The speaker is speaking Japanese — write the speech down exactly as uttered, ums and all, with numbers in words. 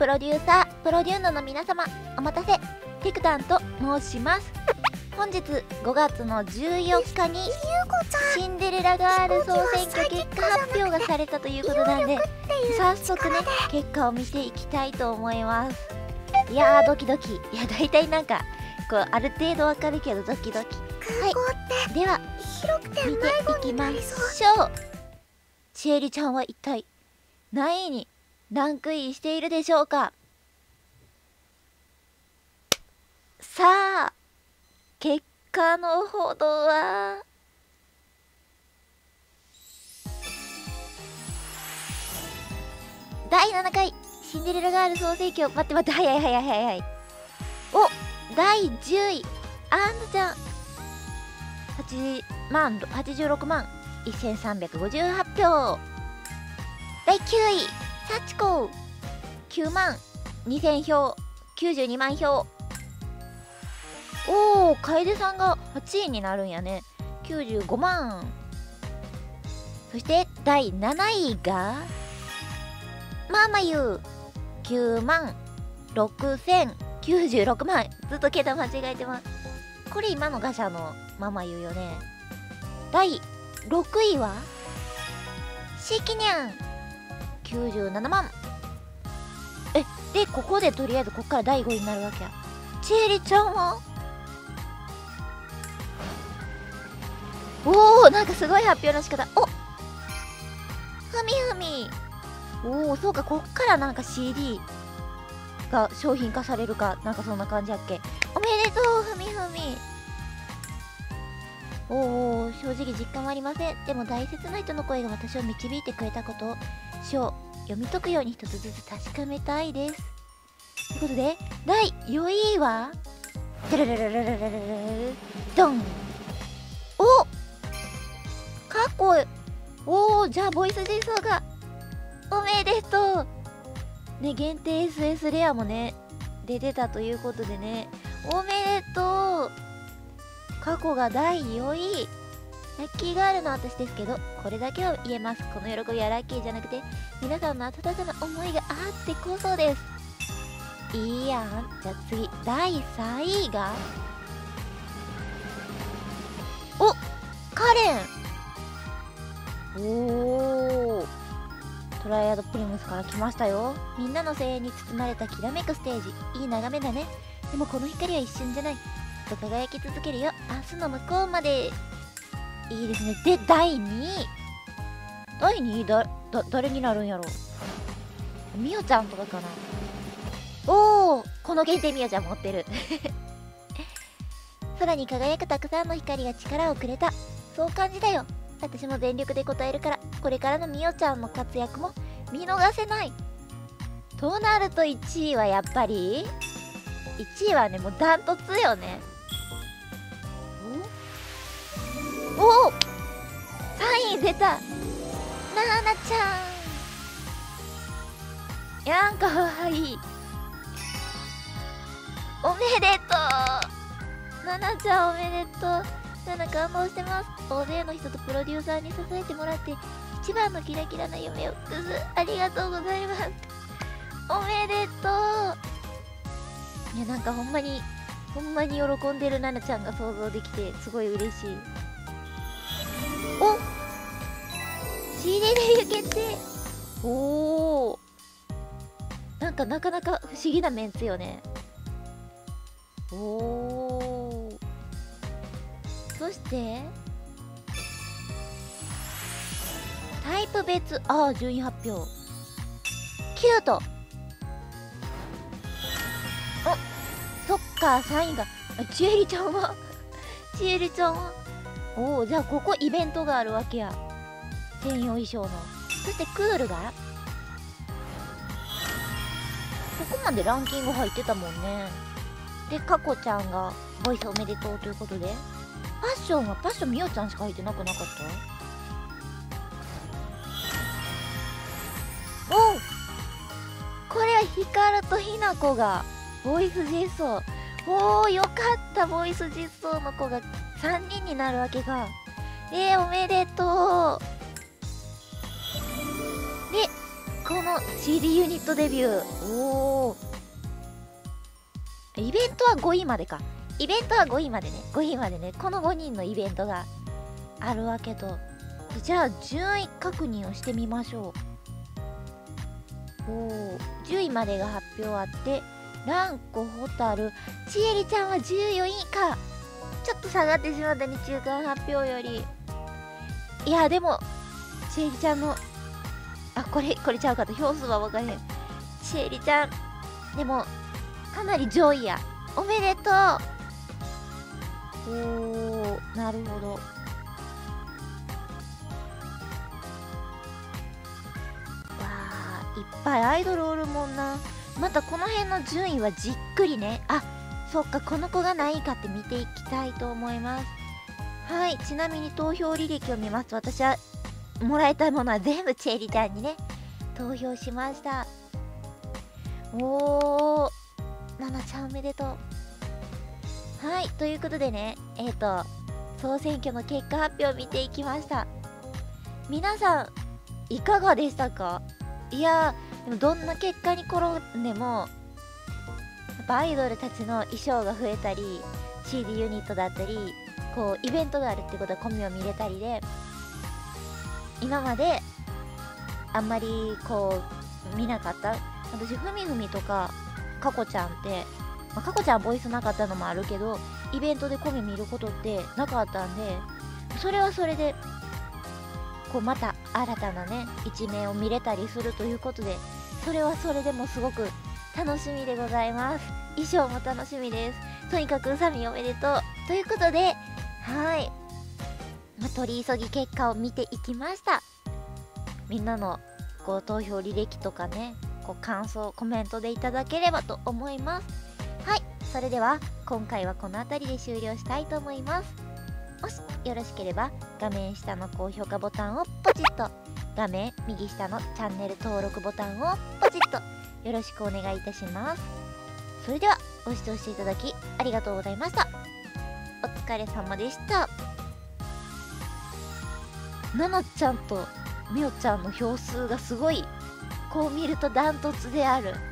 プロデューサープロデューノの皆様、お待たせ、テクタンと申します。本日ごがつのじゅうよっかにシンデレラガール総選挙結果発表がされたということなんで、早速ね結果を見ていきたいと思います。いやードキドキ。いや大体なんかこうある程度わかるけどドキドキ。はい、では見ていきましょう。ちえりちゃんは一体何位にランクインしているでしょうか。さあ結果のほどはだいななかいシンデレラガール総選挙、待って待って、早い早い早い早い。お、だいじゅういアンナちゃんはちまんはちじゅうろくまんせんさんびゃくごじゅうはちひょう。だいきゅういサチコきゅうまんにせんひょう、きゅうじゅうにまんひょう。おお、楓さんがはちいになるんやね。きゅうじゅうごまん。そしてだいなないがママユきゅうまんろくせんきゅうじゅうろくまん。ずっと桁間違えてます。これ今のガシャのママユよね。だいろくいはシキニャンきゅうじゅうななまん。えでここでとりあえずこっからだいごいになるわけや。ちえりちゃんはおお、なんかすごい発表の仕方。お、ふみふみ。おお、そうか、こっからなんか シーディー が商品化されるかなんかそんな感じやっけ。おめでとうふみふみ。おお、正直実感はありません。でも大切な人の声が私を導いてくれたことを詩を読み解くように一つずつ確かめたいです。ということでだいよんいはテレレレレレレレレドン。おかっこいい。おお、じゃあボイス実装がおめでとうね。限定 エスエス レアもね出てたということでね、おめでとう。過去がだいよんいラッキーガールの私ですけど、これだけは言えます。この喜びはラッキーじゃなくて皆さんの温かな思いがあってこそです。いいやん。じゃあ次だいさんいがおカレン。おお、トライアドプリムスから来ましたよ。みんなの声援に包まれたきらめくステージ、いい眺めだね。でもこの光は一瞬じゃない。ずっと輝き続けるよ、明日の向こうまで。いいですね。でだいにいだいにいだだ誰になるんやろ。みおちゃんとかかな。おお、この限定みおちゃん持ってる空に輝くたくさんの光が力をくれた、そう感じだよ。私も全力で応えるから、これからのみおちゃんの活躍も見逃せない。となるといちいはやっぱりいちいはね、もうダントツよね。おお、さんい出た。なーなちゃん。やんかわいい。おめでとうななちゃん、おめでとう。なな感動してます。大勢の人とプロデューサーに支えてもらって一番のキラキラな夢をくず、ありがとうございます。おめでとう。いやなんかほんまにほんまに喜んでるななちゃんが想像できてすごい嬉しい。お シーディー デビュー決定。おお、なんかなかなか不思議なメンツよね。おお、そしてタイプ別、ああ順位発表。キュート。お、そっかさんいがちえりちゃんはちえりちゃんはおお、じゃあここイベントがあるわけや、専用衣装の。そしてクールがここまでランキング入ってたもんね。でかこちゃんがボイスおめでとうということで、パッションはパッションみおちゃんしか入ってなくなかった。おお、これはヒカルとひなこがボイス実装。おお、よかった。ボイス実装の子がさんにんになるわけが。えー、おめでとう。でこの シーディー ユニットデビュー。おお、イベントはごいまでか。イベントはごいまでね、ごいまでね、このごにんのイベントがあるわけと。じゃあ順位確認をしてみましょう。おお、じゅういまでが発表あって、ランコ、ホタル、ちえりちゃんはじゅうよんいか。ちょっと下がってしまったね、中間発表より。いやでもちえりちゃんの、あ、これこれちゃうかと、票数は分かれへん。ちえりちゃんでもかなり上位や。おめでとう。おー、なるほど。わー、いっぱいアイドルおるもんな。またこの辺の順位はじっくりね、あ、そっか、この子が何位かって見ていきたいと思います。はい、ちなみに投票履歴を見ますと、私はもらえたものは全部チェリちゃんにね投票しました。おー、ななちゃんおめでとう。はい、ということでね、えっ、ー、と総選挙の結果発表を見ていきました。皆さんいかがでしたか？いやー、でもどんな結果に転んでもやっぱアイドルたちの衣装が増えたり シーディー ユニットだったり、こうイベントがあるってことはコミを見れたりで、今まであんまりこう見なかった、私ふみふみとかかこちゃんって、まあ、かこちゃんボイスなかったのもあるけどイベントでコミ見ることってなかったんで、それはそれでこうまた新たなね一面を見れたりするということで、それはそれでもすごく楽しみでございます。衣装も楽しみです。とにかくうさみおめでとうということで、はい、まあ、取り急ぎ結果を見ていきました。みんなのこう投票履歴とかね、こう感想コメントでいただければと思います。はい、それでは今回はこの辺りで終了したいと思います。もしよろしければ画面下の高評価ボタンをポチッと、画面右下のチャンネル登録ボタンをポチッとよろしくお願いいたします。それではご視聴していただきありがとうございました。お疲れ様でした。ななちゃんとみおちゃんの票数がすごい、こう見るとダントツである。